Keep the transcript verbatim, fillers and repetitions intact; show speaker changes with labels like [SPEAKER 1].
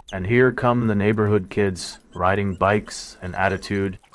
[SPEAKER 1] And here come the neighborhood kids, riding bikes and attitude,